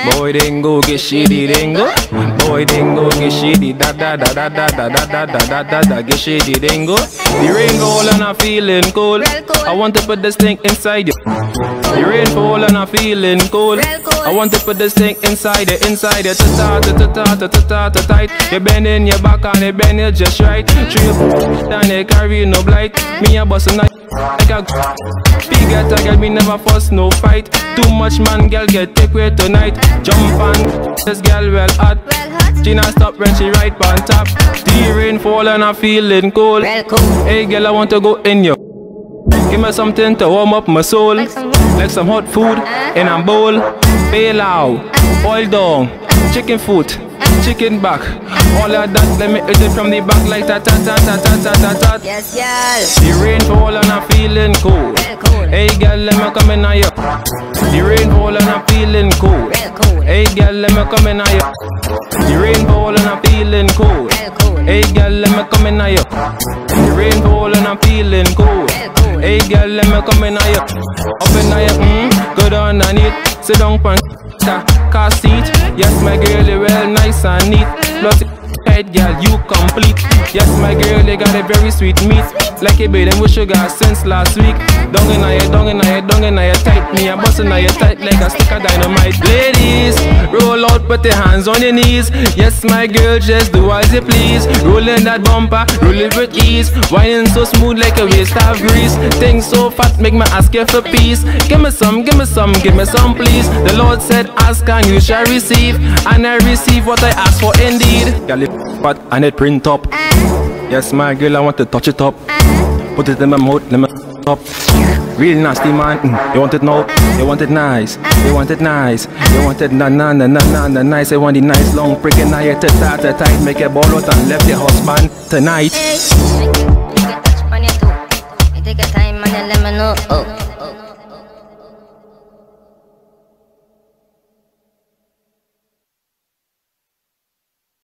Boy dingo get shitty dingo. Boy dingo get shitty da da da da da da da da da da da get shitty dingo. The rain fall and I'm feeling cold. I want to put this thing inside you. The rain fall and I'm feeling cold. I want to put this thing inside it, inside it. Ta tight. You bend in your back and you bend it just right. Three and you carry no blight. Me a boss night like a figure girl, me never fuss, no fight. Too much man, girl get take way tonight. Jump on this girl well hot. She not stop when she right on top. The rain fall and I'm feeling cold. Hey girl, I want to go in you. Give me something to warm up my soul. Like some hot food in a bowl. Pilau, oil down, chicken foot, chicken back. All of that, let me eat it from the back like ta ta ta ta ta ta ta ta. Yes, yes. The rain fall and I'm feeling cool. Hey girl, let me come in on you. The rain fall and I'm feeling cool. Hey girl, let me come in on you. The rain fall and I'm feeling cool. Hey girl, let me come in on you. The rain fall and I'm feeling cool. Hey girl, let me come in on you. Up in on you, good underneath. Sit down on car seat. Yes, my girl, you well nice and neat. Plus head girl, you complete. Yes, my girl, you got a very sweet meat. Like a baby with sugar since last week. Dung in your tight. Me a bustin' on your tight like a stick of dynamite. Ladies, roll out, put your hands on your knees. Yes, my girl, just do as you please. Rollin' that bumper, roll it with ease. Whining so smooth like a waste of grease. Things so fat, make me ask you for peace. Give me some, please. The Lord said, ask and you shall receive. And I receive what I ask for indeed. Girl, it fat and it print up. Yes, my girl, I want to touch it up. Put it in my mouth, let me up. Real nasty man, you want it now, you want it nice. You want it nice, you want it nice. You want it nice, long pricking, now you tight. Make a ball out and left your husband tonight. Hey, you can touch on your toe. You take your time and you let me know.